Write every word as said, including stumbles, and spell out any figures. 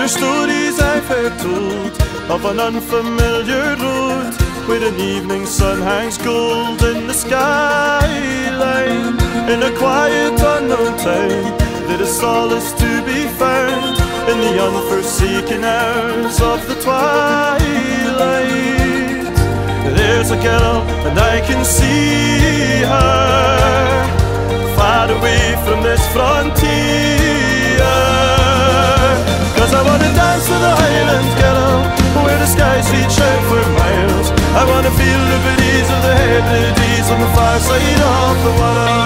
her stories I've heard told of an unfamiliar road where an evening sun hangs gold in the skyline. In a quiet unknown town there is solace to be found in the unforsaken hours of the twilight. There's a girl and I can see her far away from this frontier. Cause I wanna dance to the Highland girl where the skies reach out for miles. I wanna feel the breeze of the Hebrides on the far side of the world.